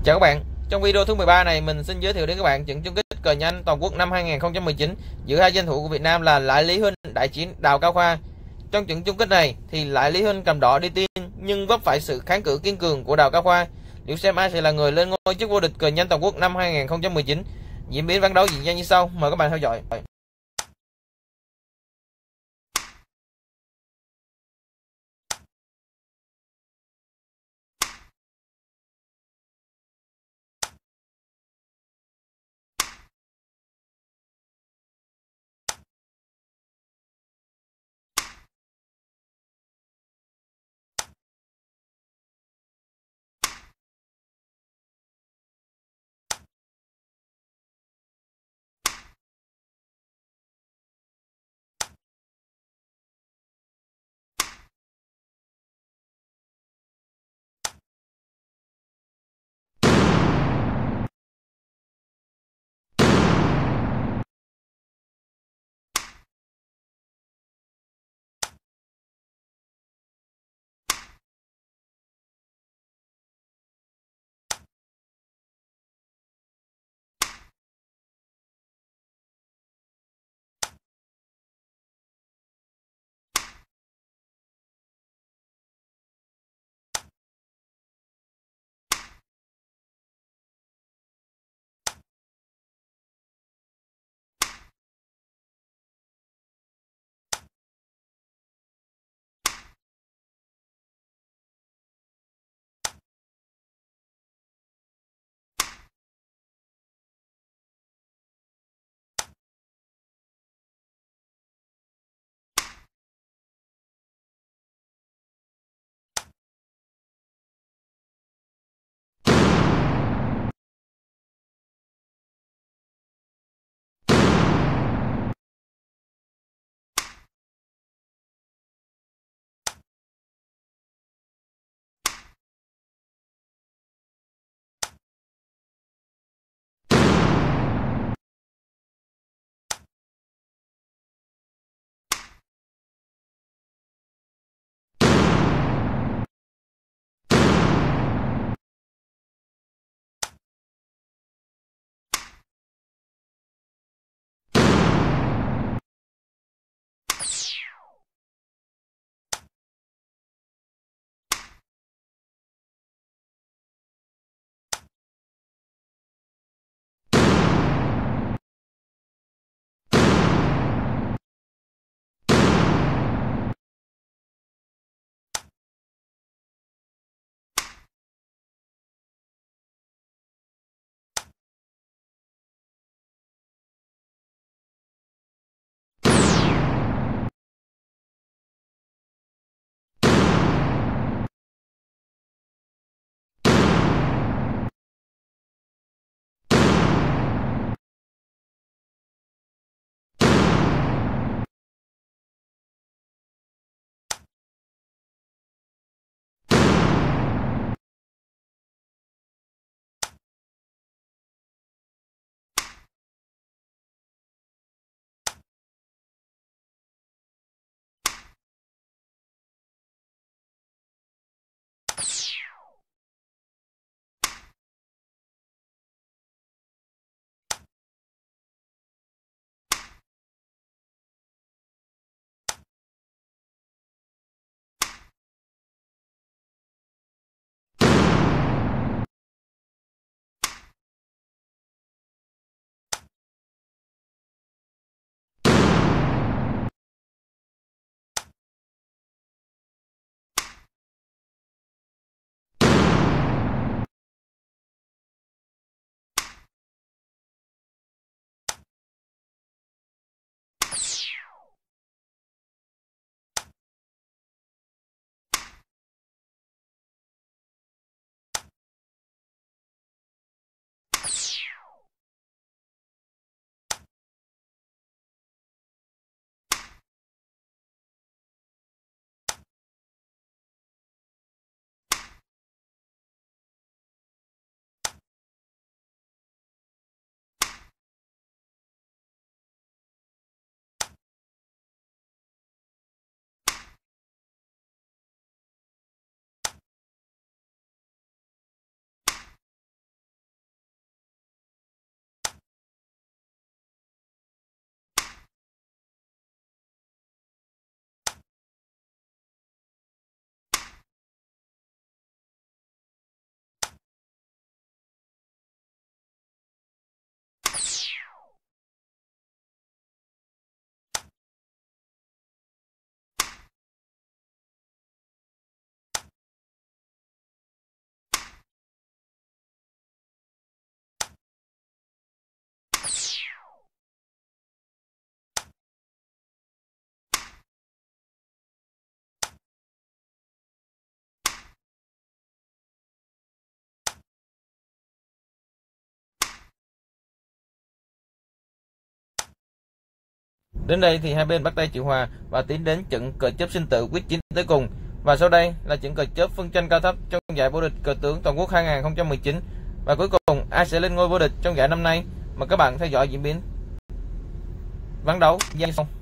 Chào các bạn, trong video thứ 13 này mình xin giới thiệu đến các bạn trận chung kết cờ nhanh toàn quốc năm 2019 giữa hai danh thủ của Việt Nam là Lại Lý Huỳnh đại chiến Đào Cao Khoa. Trong trận chung kết này thì Lại Lý Huỳnh cầm đỏ đi tiên nhưng vấp phải sự kháng cự kiên cường của Đào Cao Khoa. Liệu xem ai sẽ là người lên ngôi chức vô địch cờ nhanh toàn quốc năm 2019? Diễn biến ván đấu diễn ra như sau, mời các bạn theo dõi. Đến đây thì hai bên bắt tay chịu hòa và tiến đến trận cờ chớp sinh tử quyết chiến tới cùng. Và sau đây là trận cờ chớp phân tranh cao thấp trong giải vô địch cờ tướng toàn quốc 2019. Và cuối cùng ai sẽ lên ngôi vô địch trong giải năm nay? Mời các bạn theo dõi diễn biến ván đấu như sau.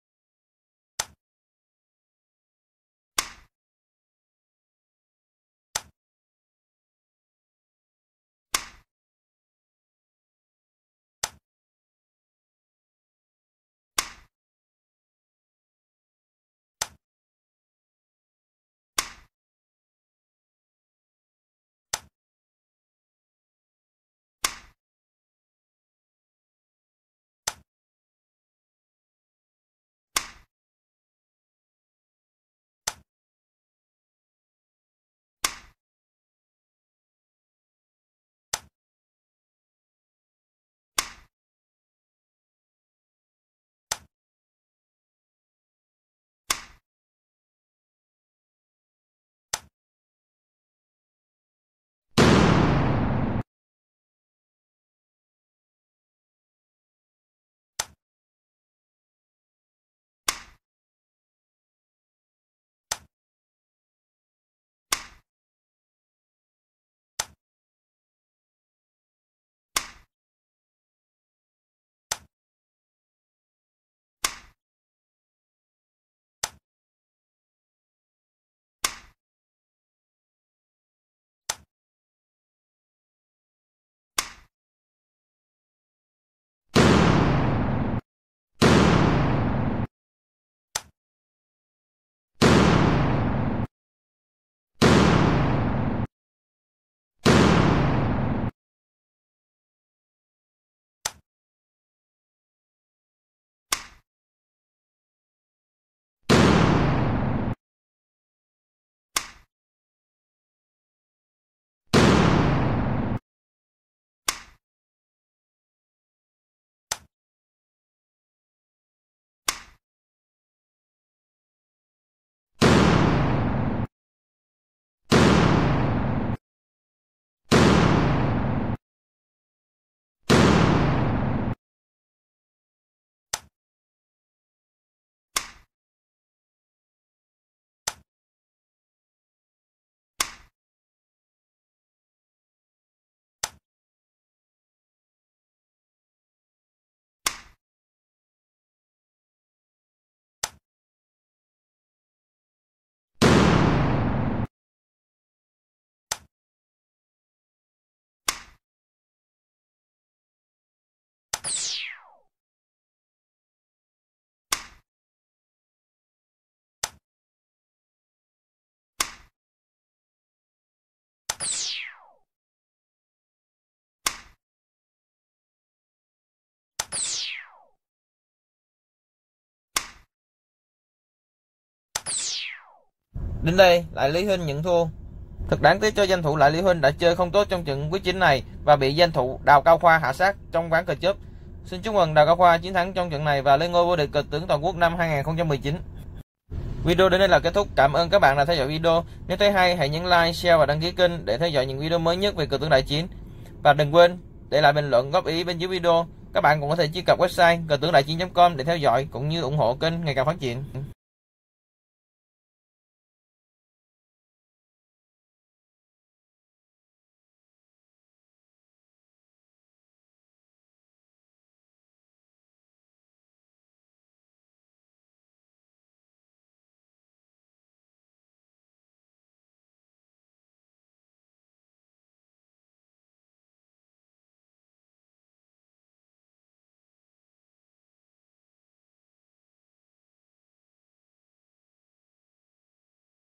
Đến đây Lại Lý Huynh nhận thua. Thật đáng tiếc cho danh thủ Lại Lý Huynh đã chơi không tốt trong trận quyết chiến này và bị danh thủ Đào Cao Khoa hạ sát trong ván cờ chớp. Xin chúc mừng Đào Cao Khoa chiến thắng trong trận này và lên ngôi vô địch cờ tướng toàn quốc năm 2019. Video đến đây là kết thúc. Cảm ơn các bạn đã theo dõi video. Nếu thấy hay hãy nhấn like, share và đăng ký kênh để theo dõi những video mới nhất về cờ tướng đại chiến. Và đừng quên để lại bình luận góp ý bên dưới video. Các bạn cũng có thể truy cập website cờ tướng đại chiến.com để theo dõi cũng như ủng hộ kênh ngày càng phát triển.